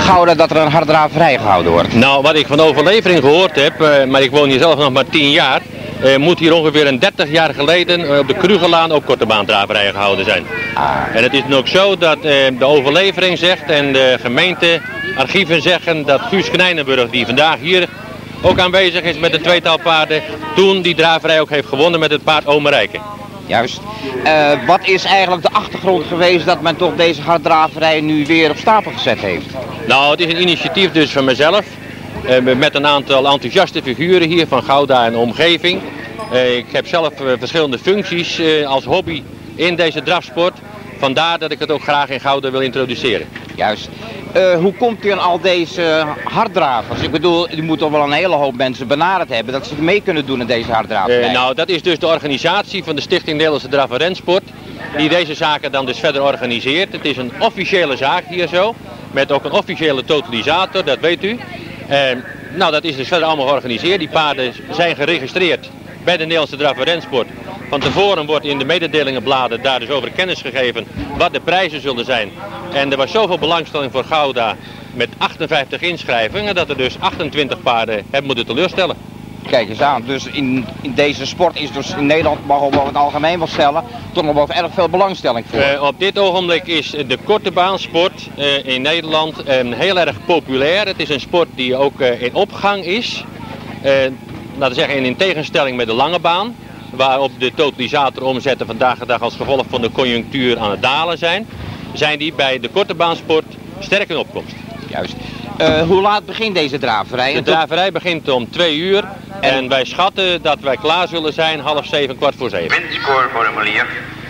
Gouda dat er een harddraverij gehouden wordt? Nou, wat ik van de overlevering gehoord heb, maar ik woon hier zelf nog maar 10 jaar, moet hier ongeveer een 30 jaar geleden op de Krugerlaan ook korte baandraverijen gehouden zijn. En het is nu ook zo dat de overlevering zegt en de gemeentearchieven zeggen dat Guus Knijnenburg, die vandaag hier ook aanwezig is met een tweetal paarden, toen die draverij ook heeft gewonnen met het paard Omerijke. Juist. Wat is eigenlijk de achtergrond geweest dat men toch deze harddraverij nu weer op stapel gezet heeft? Nou, het is een initiatief dus van mezelf, met een aantal enthousiaste figuren hier van Gouda en omgeving. Ik heb zelf verschillende functies als hobby in deze drafsport. Vandaar dat ik het ook graag in Gouda wil introduceren. Juist. Hoe komt u aan al deze harddravers? Ik bedoel, u moet toch wel een hele hoop mensen benaderd hebben dat ze mee kunnen doen in deze harddraverij. Nou, dat is dus de organisatie van de Stichting Nederlandse Draf- en Rensport, die deze zaken dan dus verder organiseert. Het is een officiële zaak hier zo, met ook een officiële totalisator, dat weet u. Nou, dat is dus verder allemaal georganiseerd. Die paarden zijn geregistreerd bij de Nederlandse Draf- en Rensport. Van tevoren wordt in de mededelingenbladen daar dus over kennis gegeven wat de prijzen zullen zijn. En er was zoveel belangstelling voor Gouda met 58 inschrijvingen dat er dus 28 paarden hebben moeten teleurstellen. Kijk eens aan, dus in deze sport is dus in Nederland, mag we het algemeen wel stellen, toch nog wel erg veel belangstelling voor. Op dit ogenblik is de korte baansport in Nederland heel erg populair. Het is een sport die ook in opgang is. Laten we zeggen in tegenstelling met de lange baan, waarop de totalisator omzetten vandaag de dag als gevolg van de conjunctuur aan het dalen zijn die bij de korte baansport sterk in opkomst. Juist. Hoe laat begint deze draverij? De draverij begint om 2 uur en wij schatten dat wij klaar zullen zijn 6:30, 6:15. Windscoreformulier.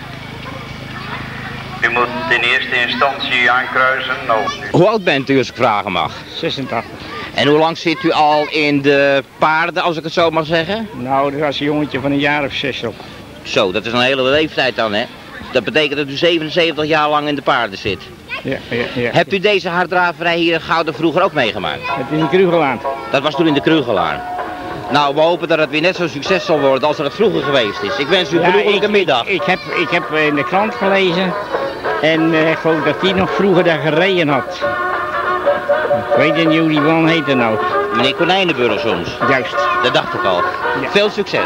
U moet in eerste instantie aankruisen. Hoe oud bent u als ik vragen mag? 86. En hoe lang zit u al in de paarden, als ik het zo mag zeggen? Nou, er was een jongetje van een jaar of 6 op. Zo, dat is een hele leeftijd dan, hè? Dat betekent dat u 77 jaar lang in de paarden zit. Ja. Hebt u deze harddraverij hier in Gouda vroeger ook meegemaakt? Het is in Krugerlaan. Dat was toen in de Krugerlaan. Nou, we hopen dat het weer net zo succes zal worden als het vroeger geweest is. Ik wens u een genoeglijke middag. Ik heb in de krant gelezen en ik geloof dat hij nog vroeger daar gereden had. Ik weet niet hoe die man heette nou. Meneer Konijnenburg soms. Juist. Dat dacht ik al. Ja. Veel succes.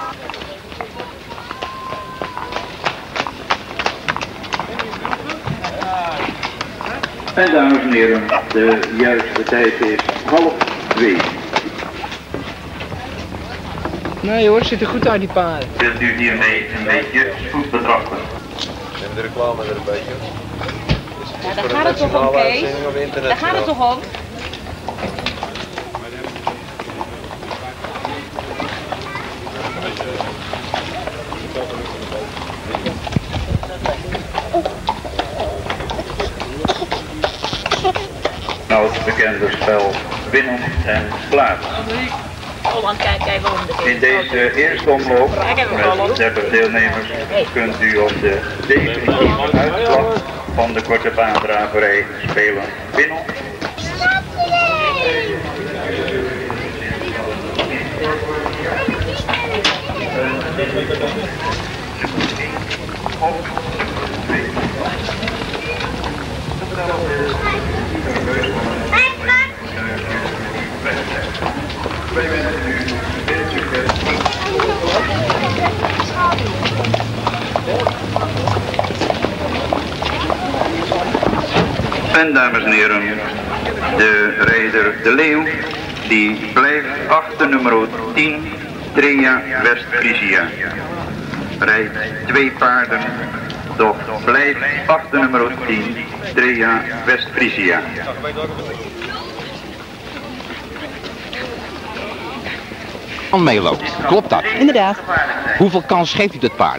En dames en heren, de juiste tijd is 1:30. Nee hoor, ziet er goed uit die paarden. Wilt u hiermee een beetje spoed betrachten? En de reclame er een beetje. Ja, daar gaat het toch om, Kees? Daar gaat het toch om? Nou, het bekende spel winnen en plaats. Oh, dan kijk waarom de In deze eerste omloop met 30 deelnemers kunt u op de definitieve uitslag van de korte baandraverij spelen winnen. En dames en heren, de rijder De Leeuw, die blijft achter nummer 10, Trea West-Friesia. Rijdt 2 paarden, doch blijft achter nummer 10, Trea West-Friesia. Meeloopt. Klopt dat? Inderdaad. Hoeveel kans geeft u dat paard?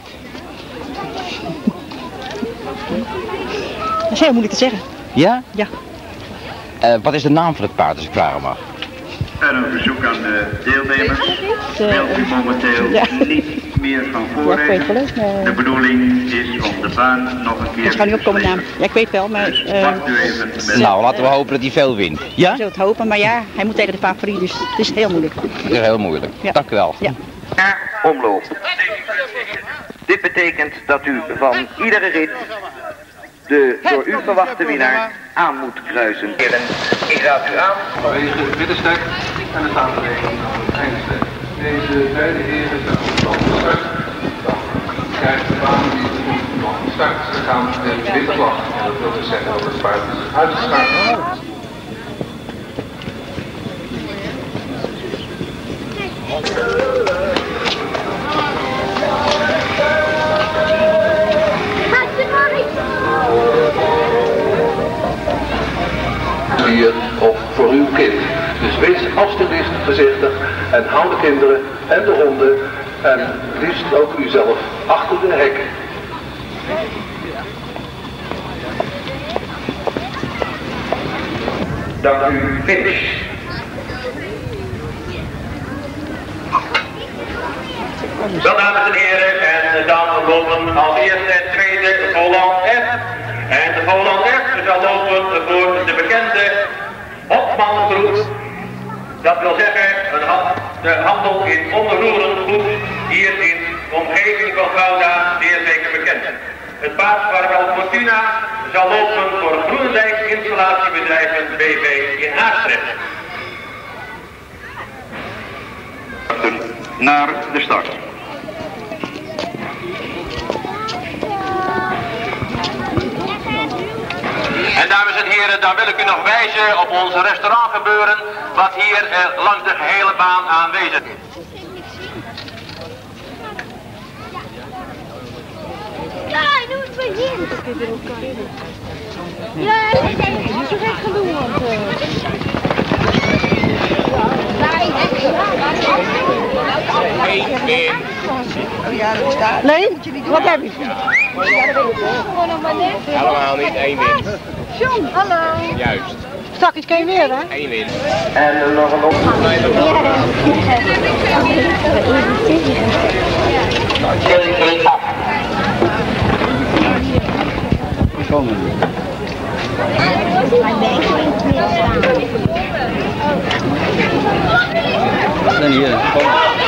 Dat is heel moeilijk te zeggen. Ja? Ja. Wat is de naam van het paard, als ik vragen mag? En een verzoek aan de deelnemers. Wilt u momenteel niet meer van voorrijden? De bedoeling is om de baan nog een keer Ik ga niet opkomen naam. Ja, ik weet wel, maar... wacht u even met... Nou, laten we hopen dat hij veel wint. Ja? Ik zou het hopen, maar ja, hij moet tegen de favoriet, dus het is heel moeilijk. Dat is heel moeilijk. Ja. Dank u wel. Ja. Omloop. Dit betekent dat u van iedere rit de door u verwachte winnaar aan moet kruisen. Ik raad u aan. Vanwege het middenstek en de samenleving van het eindstek. Deze beide heren zijn van de start. Dan krijgt de baan die van de start. Ze gaan de witte vlag. Dat wil dus zeggen dat het paard is uitgeschakeld. Hier of voor uw kind. Dus wees alstublieft voorzichtig en hou de kinderen en de honden en liefst ook uzelf achter de hek. Dank u, finish. Wel, dames en heren, en dan lopen als eerste en tweede Volant F. En de Volant F zal lopen voor de bekende Hopmangroep. Dat wil zeggen, de handel in onroerend goed hier in de omgeving van Gouda zeer zeker bekend. Het paard Vaarwel Fortuna zal lopen voor Groenendijk Installatiebedrijven BV in Haastrecht. Naar de start. En dames en heren, dan wil ik u nog wijzen op ons restaurantgebeuren, wat hier langs de gehele baan aanwezig is. Ja, doe het begin. Ja, dat is zo gek gaan doen, want... Leen, wat heb je? Allemaal niet, één win. John, hallo. Juist. Straks kan je weer, hè? Eén win. En nog een Hier, kom.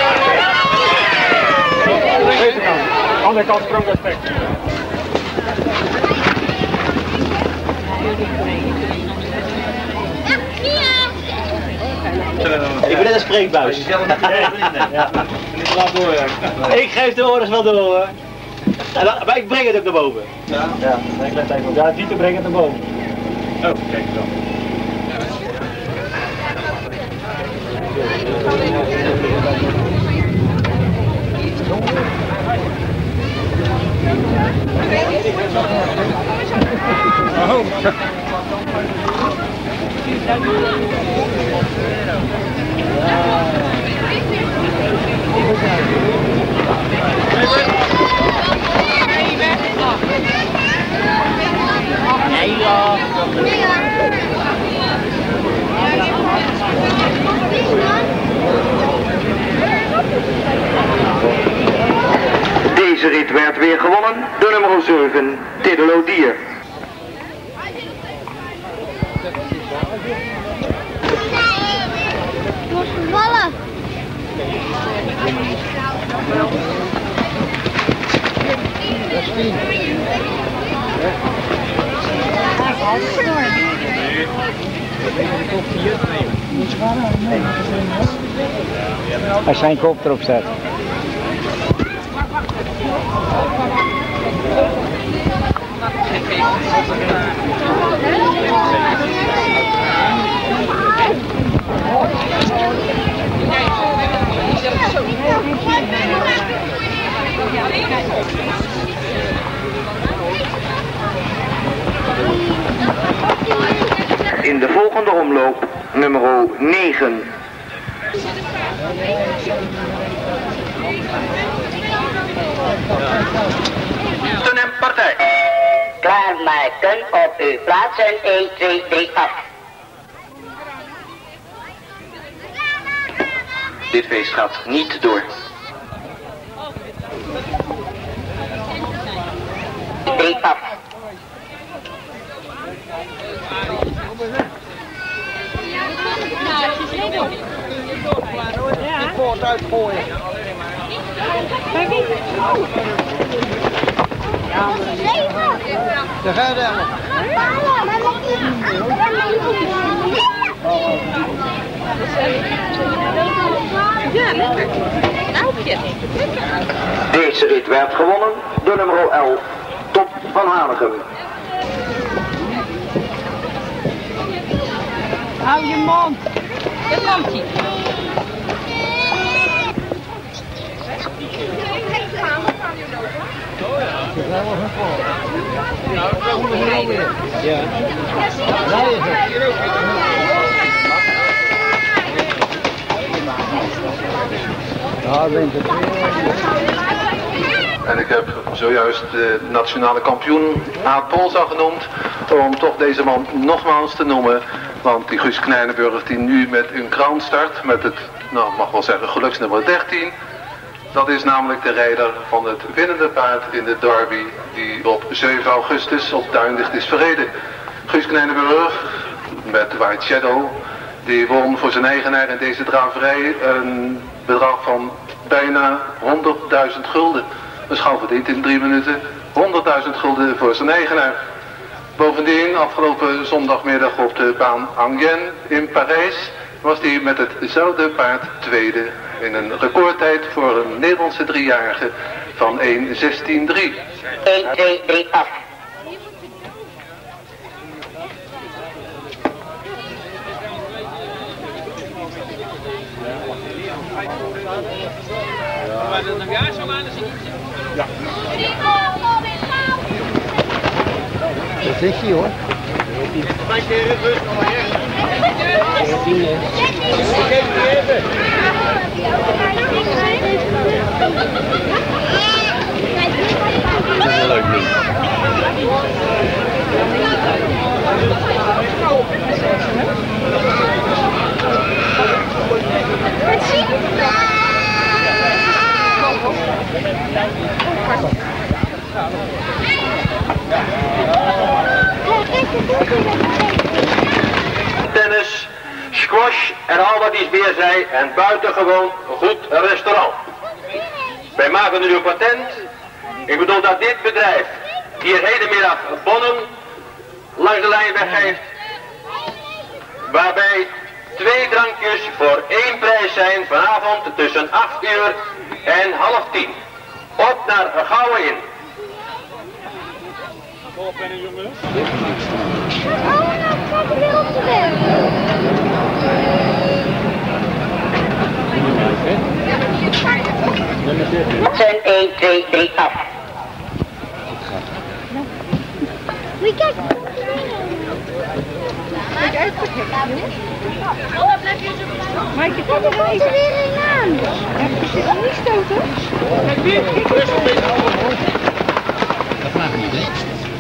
Andere kant sprong respect. Ik ben net een spreekbuis. Ik geef de orders wel door hoor. Maar ik breng het ook naar boven. Ja, ik let even op. Ja, niet te brengen naar boven. Oh, kijk dan. Deze rit werd weer gewonnen door nummer 7, Tidelo Dier. Vallen. Als zijn kop erop zet. In de volgende omloop, nummer 9. Ten en partij. Klaarmaken, op uw plaatsen, 1, 2, 3, af. Dit feest gaat niet door. 3 af. Ik wil het uitgooien. Daar ga je dan. Ja, lekker. Elfje. Deze rit werd gewonnen door nummer 11, Top van Hanegem. Hou je mond. Daar komt hij. Ja. Daar is het. Daar bent het. En ik heb zojuist de nationale kampioen Aad Polsa genoemd, om toch deze man nogmaals te noemen. Want die Guus Knijnenburg die nu met een crown start, met het, nou mag wel zeggen, geluksnummer 13. Dat is namelijk de rijder van het winnende paard in de derby die op 7 augustus op Duinlicht is verreden. Guus Knijnenburg met White Shadow, die won voor zijn eigenaar in deze draverij een bedrag van bijna 100.000 gulden. Een schouw verdiend in 3 minuten, 100.000 gulden voor zijn eigenaar. Bovendien, afgelopen zondagmiddag op de baan Angien in Parijs, was hij met hetzelfde paard tweede in een recordtijd voor een Nederlandse 3-jarige van 1:16:3. 1, 2, 3, af. Ja. Dat is hij hoor. Tennis, squash en al wat iets meer zij en buitengewoon goed restaurant. Wij maken nu een patent. Ik bedoel dat dit bedrijf hier hedenmiddag bonnen langs de lijn weggeeft, waarbij 2 drankjes voor 1 prijs zijn vanavond tussen 8 uur en 9:30. Op naar Gouwen in. Zijn 1, 2, 3, af. Moet je kijken. Kijk uit. Maar je kan er even weer een aan. Je zit hem niet stoten. Dat mag niet, hè?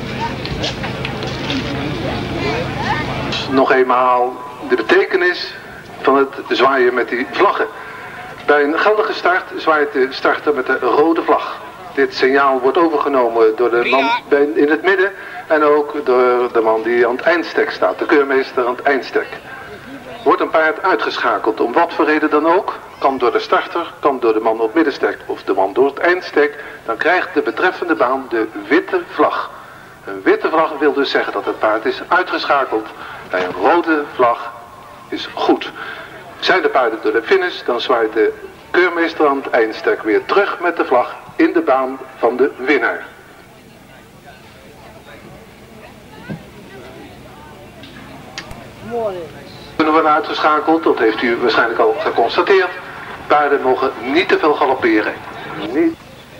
Nog eenmaal de betekenis van het zwaaien met die vlaggen. Bij een geldige start zwaait de starter met de rode vlag. Dit signaal wordt overgenomen door de man in het midden en ook door de man die aan het eindstek staat, de keurmeester aan het eindstek. Wordt een paard uitgeschakeld, om wat voor reden dan ook, kan door de starter, kan door de man op het middenstek of de man door het eindstek, dan krijgt de betreffende baan de witte vlag. Een witte vlag wil dus zeggen dat het paard is uitgeschakeld. Bij een rode vlag is goed. Zijn de paarden door de finish, dan zwaait de keurmeester aan het eindstek weer terug met de vlag in de baan van de winnaar. Kunnen worden uitgeschakeld, dat heeft u waarschijnlijk al geconstateerd. Paarden mogen niet te veel galopperen. Niet.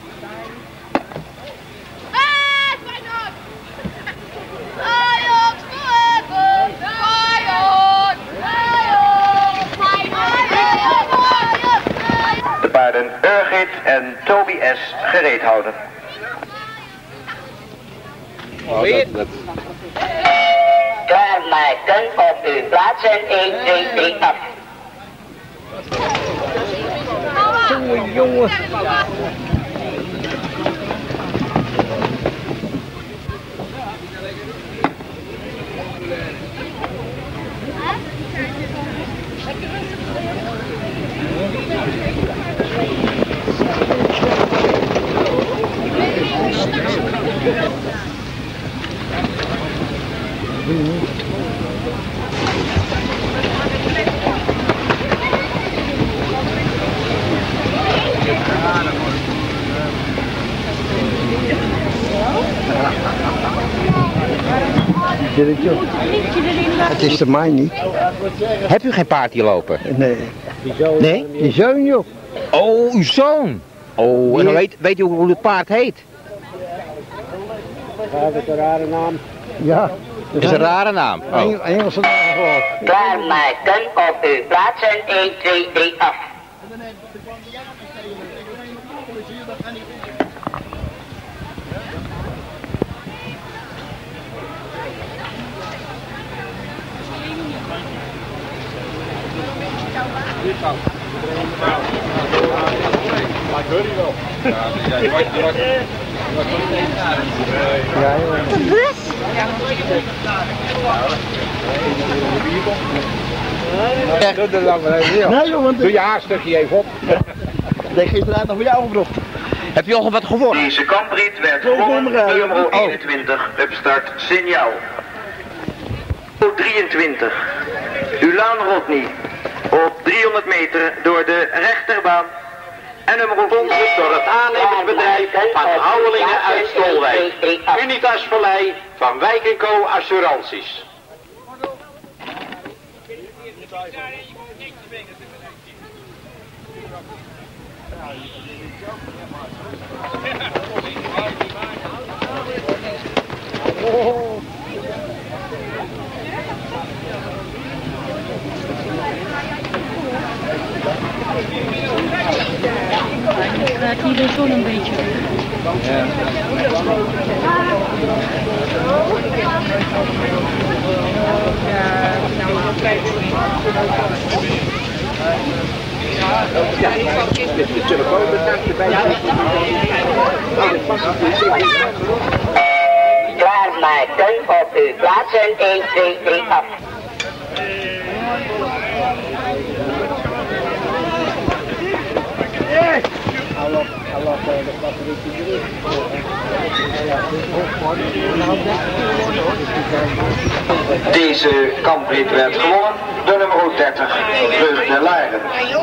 De paarden Urgit en Toby S. gereed houden. Klaarmaken op uw plaatsen 1, 2, 3, af. Jongen, jongen. Het is de mij niet. Heb u geen paard hier lopen? Nee. Nee? Die zoon, joh. Oh, uw zoon. Oh, en dan weet u hoe het paard heet? Dat is een rare naam. Ja. Dat is een rare naam. Oh. Engelse naam geloof. Klaarmaken op uw plaatsen 1, 2, 3 af. De bus? Nee joh, want Doe je haarstukje even op. ik gisteravond nog voor jou gebracht. Heb je al wat gewonnen? Deze kamprit werd gewonnen nummer 21, opstart signaal. 23, Ulaan Rodney, op 300 meter door de rechterbaan. En nummer 100 door het aannemersbedrijf van Houwelingen uit Stolwijk. Unitas Vallei van Wijk & Co Assuranties. Gaat hier de zon een beetje weg. Klaarmaken op uw plaatsen 1, 2, 3 af. Deze kamprit werd gewonnen door nummer 30, Vreugde Laren.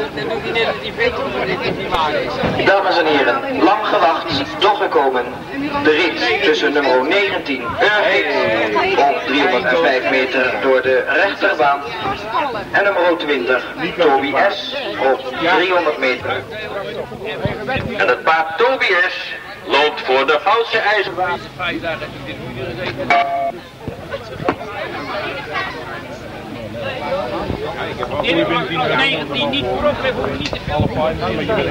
Dames en heren, lang gewacht, toch gekomen. De rit tussen nummer 19, Urgit, op 305 meter door de rechterbaan. En nummer 20, Toby S, op 300 meter. En het paard Toby S loopt voor de Goudse IJzerbaan. Die niet voorop hebben, hoef je niet te veel.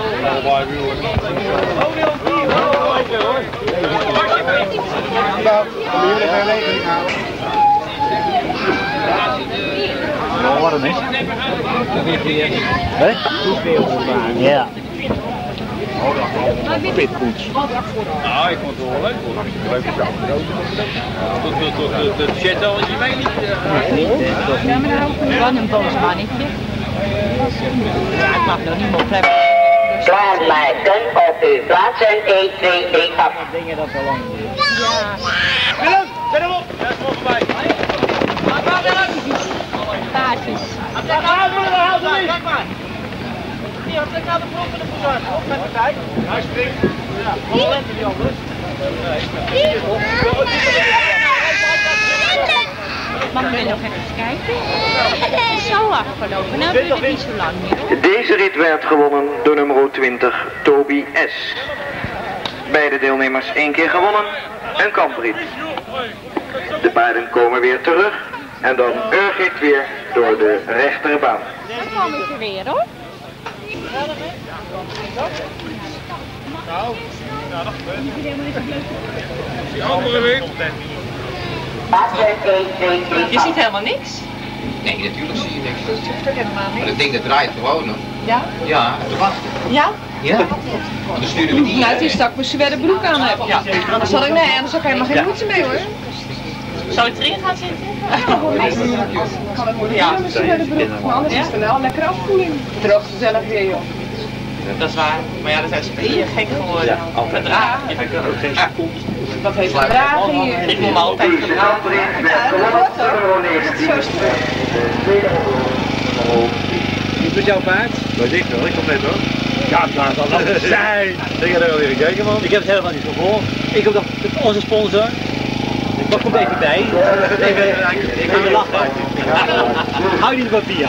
Wat een is? Hè? Ja. Pitkoets. Nou, ik vond het wel leuk hoor. Leuke zaak. Tot chat al in je mee niet. Ja, maar nou gewoon een boos mannetje. Ja, ik mag nog niet meer hebben. Klaarmaken op uw plaatsen 1, 2, 3 af. Dingen dat al lang. Willem, zet hem op. Ja, is gewoon voorbij. Taartjes. Kijk maar. Hier, trek naar de front van de verzorger. Op met de tijd. Hij springt. Ja, gewoon letten die anders. Mag ik nog even kijken? Het is zo afgelopen, nou duurt het niet zo lang meer. Deze rit werd gewonnen door nummer 20, Toby S. Beide deelnemers 1 keer gewonnen, een kamprit. De paarden komen weer terug en dan Urgit weer door de rechterbaan. Dan kom ik er weer hoor. Nou, ja, dat gebeurt. Die andere week. Je ziet helemaal niks. Nee, natuurlijk zie je niks. Dat helemaal Maar niks. dat ding dat draait gewoon hoor. Ja? Ja, te wachten. Ja? Ja? Dan sturen we die. Nou, het is dat ik mijn zware broek aan heb. Ja. Anders had ik, nee, anders had ik helemaal geen moeite mee hoor. Zal ik erin gaan zitten? Kan het moeilijk doen met mijn zware broek. Maar anders is het wel een lekkere afkoeling. Droog gezellig weer joh. Dat is waar. Maar ja, dan zijn ze hier gek geworden. Altijd dragen. Je kan ook geen seconde. Wat heeft het dragen hier? Ik moet me altijd gedragen. Ja, dat wordt zo. Is het jouw paard? Weet ik wel, ik kom net hoor. Ja, het zal wel zijn. Ik heb er wel weer gekeken man. Ik heb het helemaal niet gevolgd. Ik heb toch onze sponsor. Wat komt even bij? Even lachen. Hou je de papier.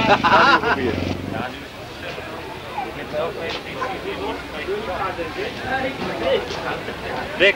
Rick.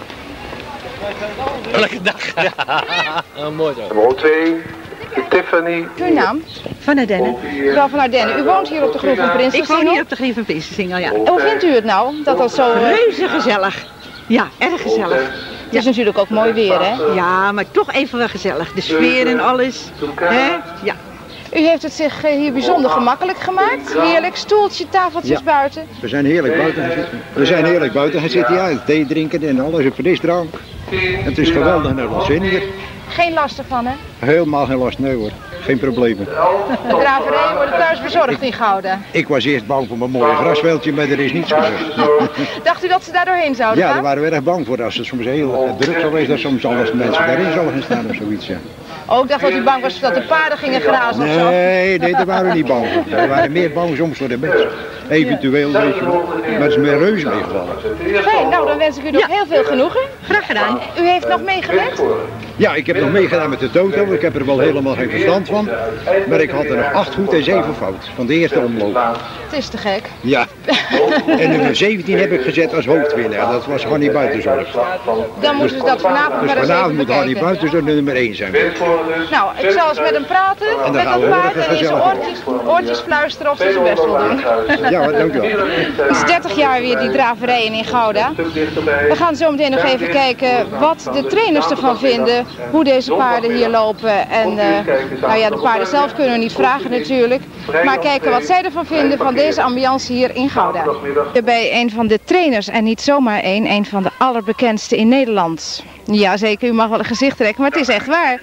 Welke dag? Ja, mooi zo. Nummer 2, Tiffany. Uw naam? Van Ardennen. Mevrouw van Ardennen, u woont hier op de Groep van Prinsen. Ik woon hier op de Groep van Prinsen, ja. Hoe vindt u het nou, dat dat zo... Reuze gezellig. Ja, erg gezellig. Het is natuurlijk ook mooi weer, hè? Ja, maar toch even wel gezellig. De sfeer en alles. Hè? Ja. U heeft het zich hier bijzonder gemakkelijk gemaakt. Heerlijk, stoeltje, tafeltjes buiten. We zijn heerlijk buiten gaan zitten. We zijn heerlijk buiten gaan zitten, ja. Thee drinken en alles, een frisdrank. Het is geweldig naar de zin hier. Geen last ervan, hè? Helemaal geen last, nee hoor. Geen problemen. De draverijen worden thuis bezorgd in Gouda. Ik was eerst bang voor mijn mooie grasveldje, maar er is niets gebeurd. Dacht u dat ze daar doorheen zouden gaan? Ja, daar waren we erg bang voor. Als het soms heel druk zou wezen, dat soms alles mensen daarin zouden gaan staan of zoiets, ja. Oh, ik dacht dat u bang was dat de paarden gingen grazen of zo. Nee, daar waren we niet bang voor. We waren meer bang soms voor de mensen. Eventueel, weet je wel. Maar het is meer reuze meegevallen. Fijn, nou dan wens ik u nog heel veel genoegen. Graag gedaan. U heeft nog meegelet? Ja, ik heb nog meegedaan met de toto. Ik heb er wel helemaal geen verstand van. Maar ik had er nog 8 goed en 7 fout. Van de eerste omloop. Het is te gek. Ja. En nummer 17 heb ik gezet als hoofdwinnaar. Dat was Hannie Buitenzorg. Dan moeten we dat vanavond dus maar eens vanavond even moet Hannie bekijken. Buitenzorg nummer 1 zijn. Nou, ik zal eens met hem praten, En dan met gaan we dat paard morgen en in zijn gezellig oortjes fluisteren of ze zijn best wil doen. Ja, dankjewel. Het is 30 jaar weer die draverijen in Gouda. We gaan zo meteen nog even kijken wat de trainers ervan vinden, hoe deze paarden hier lopen. En nou ja, de paarden zelf kunnen we niet vragen natuurlijk. Maar kijken wat zij ervan vinden van deze ambiance hier in Gouda. Bij een van de trainers en niet zomaar een van de allerbekendste in Nederland. Ja, zeker, u mag wel een gezicht trekken, maar het is echt waar.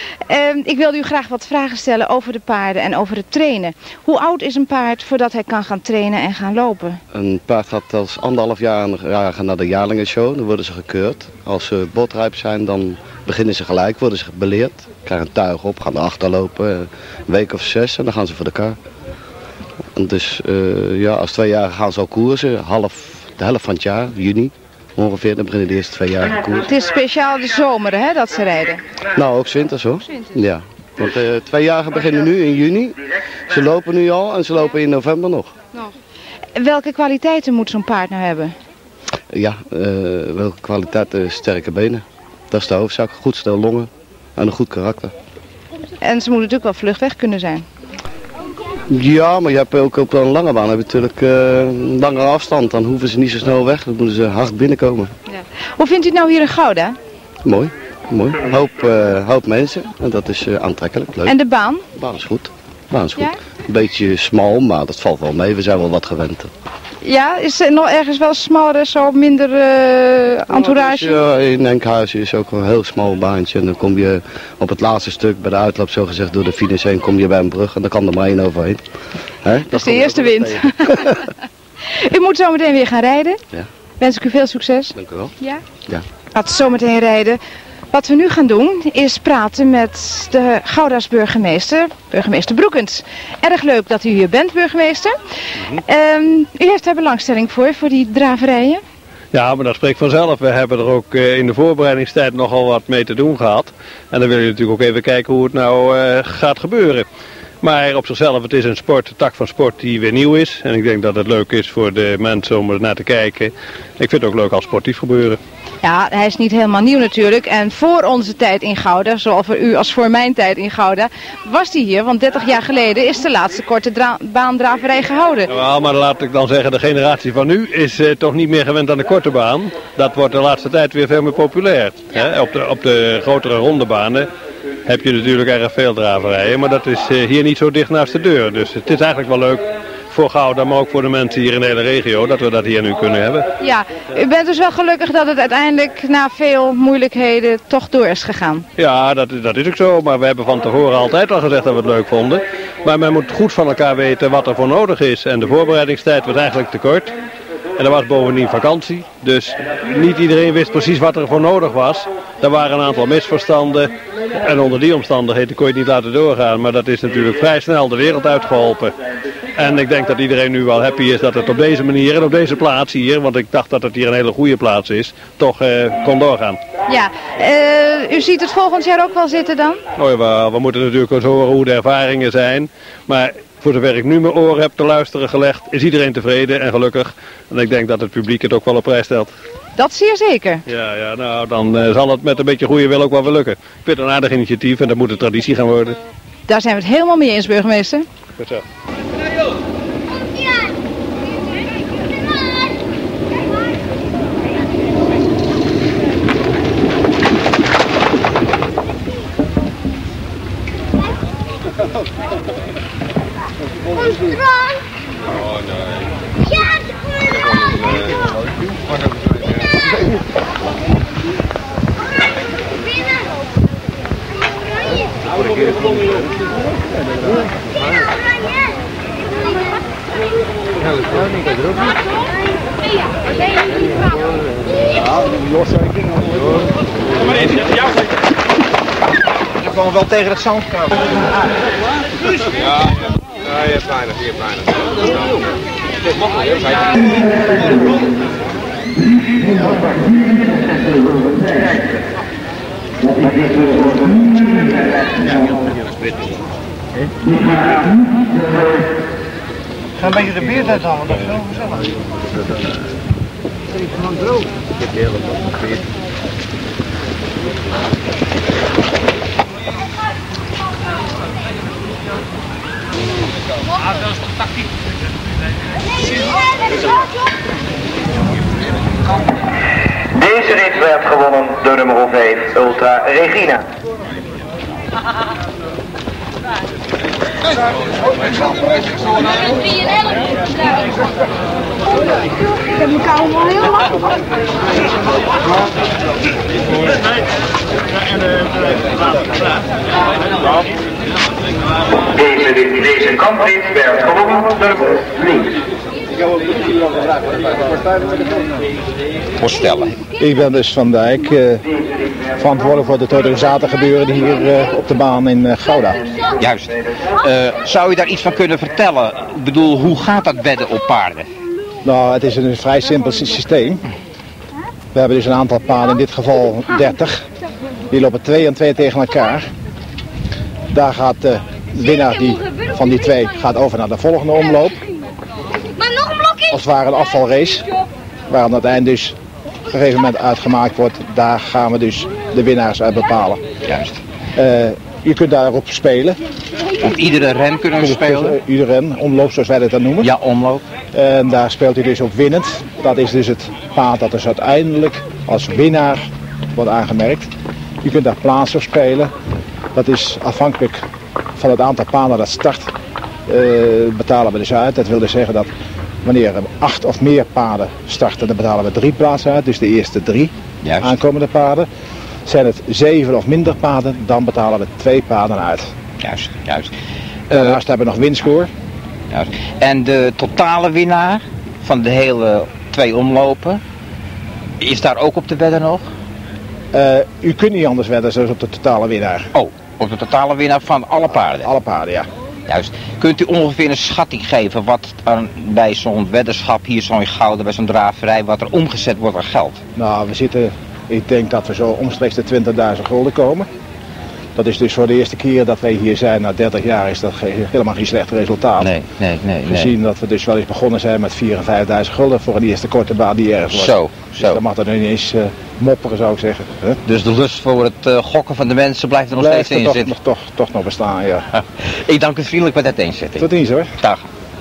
Ik wilde u graag wat vragen stellen over de paarden en over het trainen. Hoe oud is een paard voordat hij kan gaan trainen en gaan lopen? Een paard gaat als 1,5 jaar naar de jaarlingenshow, dan worden ze gekeurd. Als ze botrijp zijn, dan beginnen ze gelijk, worden ze beleerd. Krijgen een tuig op, gaan erachter lopen, een week of 6 en dan gaan ze voor de kar. En dus ja, als 2 jaar gaan ze al koersen, de helft van het jaar, juni. Ongeveer, dan beginnen de eerste 2 jaar koers. Het is speciaal de zomer hè, dat ze rijden? Nou, ook 's winters hoor. Ja. Want 2-jarigen beginnen nu in juni. Ze lopen nu al en ze lopen in november nog. Welke kwaliteiten moet zo'n paard nou hebben? Ja, welke kwaliteiten? Sterke benen. Dat is de hoofdzaak. Goed stel longen en een goed karakter. En ze moeten natuurlijk wel vlug weg kunnen zijn. Ja, maar je hebt ook op een lange baan heb je natuurlijk een langere afstand. Dan hoeven ze niet zo snel weg, dan moeten ze hard binnenkomen. Ja. Hoe vindt u het nou hier in Gouda? Mooi, mooi. Hoop mensen en dat is aantrekkelijk, leuk. En de baan? De baan is goed. De baan is goed. Ja? Een beetje smal, maar dat valt wel mee. We zijn wel wat gewend. Ja, is er nog ergens wel smaller, zo minder entourage? Ja, in Enkhuizen is ook een heel smal baantje. En dan kom je op het laatste stuk bij de uitloop zo gezegd door de finish heen, kom je bij een brug en dan kan er maar 1 overheen. Dat is de eerste wind. U moet zo meteen weer gaan rijden. Ja. Wens ik u veel succes. Dank u wel. Ja? Ja. Laten we zo meteen rijden. Wat we nu gaan doen is praten met de Gouda's burgemeester, burgemeester Broekens. Erg leuk dat u hier bent, burgemeester. U heeft daar belangstelling voor die draverijen? Ja, maar dat spreekt vanzelf. We hebben er ook in de voorbereidingstijd nogal wat mee te doen gehad. En dan wil je natuurlijk ook even kijken hoe het nou gaat gebeuren. Maar op zichzelf, het is een tak van sport die weer nieuw is. En ik denk dat het leuk is voor de mensen om er naar te kijken. Ik vind het ook leuk als sportief gebeuren. Ja, hij is niet helemaal nieuw natuurlijk. En voor onze tijd in Gouda, zowel voor u als voor mijn tijd in Gouda, was hij hier. Want 30 jaar geleden is de laatste korte baandraverij gehouden. Ja, maar laat ik dan zeggen, de generatie van nu is toch niet meer gewend aan de korte baan. Dat wordt de laatste tijd weer veel meer populair. Ja. Hè? Op de grotere rondebanen heb je natuurlijk erg veel draverijen. Maar dat is hier niet zo dicht naast de deur. Dus het is eigenlijk wel leuk voor Gouda, maar ook voor de mensen hier in de hele regio, dat we dat hier nu kunnen hebben. Ja, u bent dus wel gelukkig dat het uiteindelijk na veel moeilijkheden toch door is gegaan. Ja, dat is ook zo, maar we hebben van tevoren altijd al gezegd dat we het leuk vonden. Maar men moet goed van elkaar weten wat er voor nodig is. En de voorbereidingstijd was eigenlijk te kort. En er was bovendien vakantie, dus niet iedereen wist precies wat er voor nodig was. Er waren een aantal misverstanden en onder die omstandigheden kon je het niet laten doorgaan. Maar dat is natuurlijk vrij snel de wereld uitgeholpen. En ik denk dat iedereen nu wel happy is dat het op deze manier en op deze plaats hier, want ik dacht dat het hier een hele goede plaats is, toch kon doorgaan. Ja, u ziet het volgend jaar ook wel zitten dan? Oh ja, we moeten natuurlijk eens horen hoe de ervaringen zijn. Maar voor zover ik nu mijn oren heb te luisteren gelegd, is iedereen tevreden en gelukkig. En ik denk dat het publiek het ook wel op prijs stelt. Dat zeer zeker. Ja, nou dan zal het met een beetje goede wil ook wel weer lukken. Ik vind het een aardig initiatief en dat moet een traditie gaan worden. Daar zijn we het helemaal mee eens, burgemeester. Goed zo. Oh nee. Ja, Dan komen we wel tegen het zand komen. Ja, je hebt weinig, je hebt weinig. Ga een beetje de beer uithalen, dat is zo gezellig. Het is gewoon droog. Dat is de tactiek. Deze rit werd gewonnen door nummer 5 Ultra Regina. Ik heb elkaar allemaal heel lang. Deze kamprit werd gewonnen door links. Voorstellen. Ik ben dus Van Dijk, verantwoordelijk voor het organisatorengebeuren hier op de baan in Gouda. Juist. Zou je daar iets van kunnen vertellen? Ik bedoel, hoe gaat dat wedden op paarden? Nou, het is een vrij simpel systeem. We hebben dus een aantal paarden, in dit geval 30. Die lopen 2 en 2 tegen elkaar. Daar gaat de winnaar van die 2 gaat over naar de volgende omloop. Als het ware een afvalrace. Waar aan het eind dus op een gegeven moment uitgemaakt wordt. Daar gaan we dus de winnaars uit bepalen. Juist. Je kunt daarop spelen. Op iedere ren kunnen we spelen? Iedere ren, omloop zoals wij dat dan noemen. Ja, omloop. En daar speelt hij dus op winnend. Dat is dus het paard dat dus uiteindelijk als winnaar wordt aangemerkt. Je kunt daar plaats op spelen. Dat is afhankelijk van het aantal paarden dat start. Betalen we dus uit. Dat wil dus zeggen dat wanneer er 8 of meer paarden starten, dan betalen we 3 plaatsen uit. Dus de eerste 3 aankomende paarden. Zijn het 7 of minder paarden, dan betalen we 2 paarden uit. Juist, juist. Daarnaast hebben we nog winscore. Juist. En de totale winnaar van de hele 2 omlopen, is daar ook op te wedden nog? U kunt niet anders wedden zoals op de totale winnaar. Oh, op de totale winnaar van alle paarden? Alle paarden, ja. Juist. Kunt u ongeveer een schatting geven wat bij zo'n weddenschap hier zo'n Gouda, bij zo'n draverij, wat er omgezet wordt aan geld? Nou, ik denk dat we zo omstreeks de 20.000 gulden komen. Dat is dus voor de eerste keer dat wij hier zijn, na 30 jaar is dat helemaal geen slecht resultaat. Nee. Gezien dat we dus wel eens begonnen zijn met 4.000 en 5.000 gulden voor een eerste korte baan die ergens was. Zo. Dus dan mag dat nu niet eens mopperen, zou ik zeggen. Huh? Dus de lust voor het gokken van de mensen blijft er nog steeds in zitten? Toch nog bestaan, ja. Ik dank u vriendelijk voor dat inzetting. Tot ziens hoor. Dag.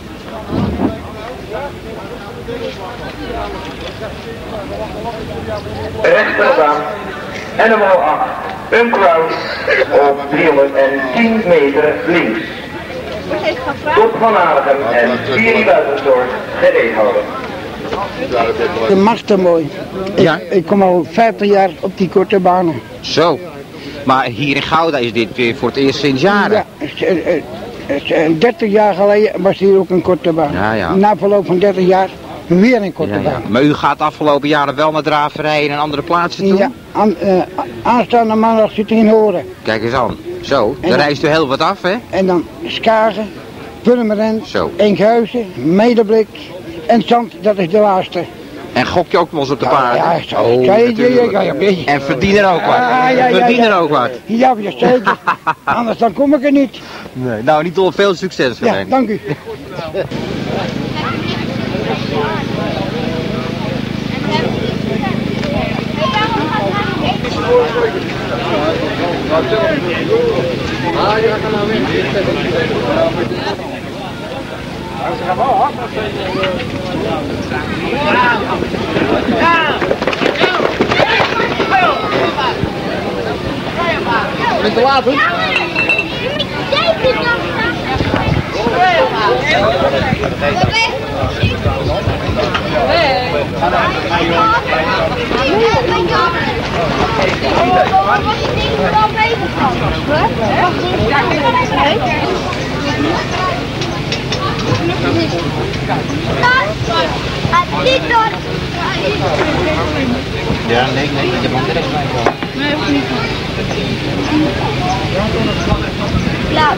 Rechterbaan en nummer 8. Een crown op 310 meter links. Tot Van Aardigem en Thierry Buitensdorp gereed houden. De machtig mooi. Ik kom al 50 jaar op die korte banen. Zo. Maar hier in Gouda is dit weer voor het eerst sinds jaren. Ja, 30 jaar geleden was hier ook een korte baan. Ja. Na verloop van 30 jaar weer een korte baan. Maar u gaat de afgelopen jaren wel naar draverijen en andere plaatsen toe? Ja, aanstaande maandag zit in Horen. Kijk eens aan. Zo, dan reist u heel wat af, hè? En dan Skagen, Purmerend, Enkhuizen, Medeblik en Zand, dat is de laatste. En gok je ook wel eens op de paarden? Ja, zo. En verdien er ook wat. Verdien er ook wat. Ja, zeker. Anders dan kom ik er niet. Nee, nou, niet al veel succes. Ja, dank u. Ben te laat, hoor. Ja, nee, je mag er echt bij. Nee, hoeft niet. Ja.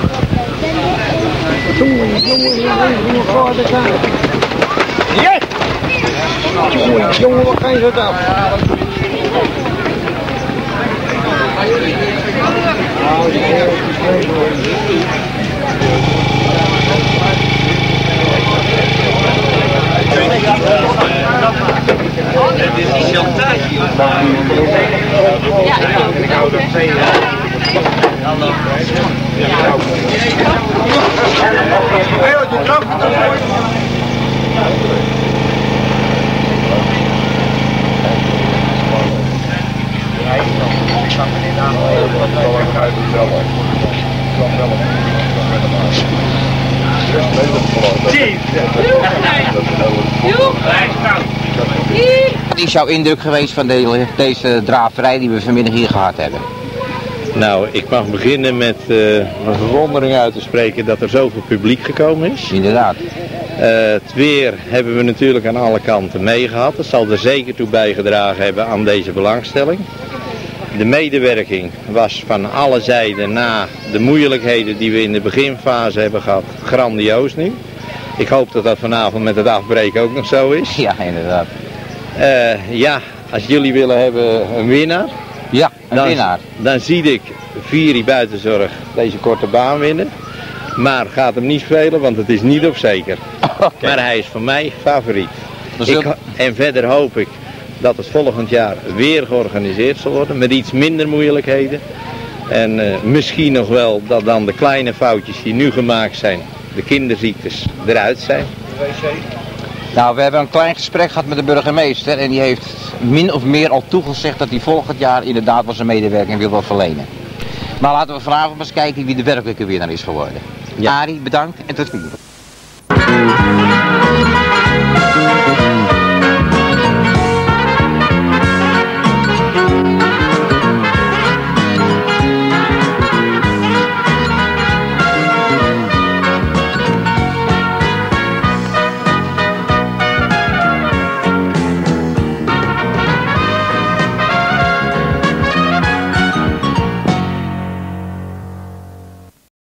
Jongen, wat kan je dat af? Dit is Chantage. Wat is jouw indruk geweest van deze draverij die we vanmiddag hier gehad hebben? Nou, ik mag beginnen met mijn verwondering uit te spreken dat er zoveel publiek gekomen is. Inderdaad. Het weer hebben we natuurlijk aan alle kanten meegehad. Dat zal er zeker toe bijgedragen hebben aan deze belangstelling. De medewerking was van alle zijden na de moeilijkheden die we in de beginfase hebben gehad grandioos nu. Ik hoop dat dat vanavond met het afbreken ook nog zo is. Ja, inderdaad. Ja, als jullie willen hebben een winnaar. Ja, een winnaar. Dan zie ik Vieri Buitenzorg deze korte baan winnen. Maar gaat hem niet spelen, want het is niet op zeker. Okay. Maar hij is voor mij favoriet. En verder hoop ik dat het volgend jaar weer georganiseerd zal worden met iets minder moeilijkheden. En misschien nog wel dat dan de kleine foutjes die nu gemaakt zijn, de kinderziektes, eruit zijn. Nou, we hebben een klein gesprek gehad met de burgemeester en die heeft min of meer al toegezegd dat hij volgend jaar inderdaad wel zijn medewerking wil verlenen. Maar laten we vanavond eens kijken wie de werkelijke winnaar is geworden. Ja. Arie, bedankt en tot ziens.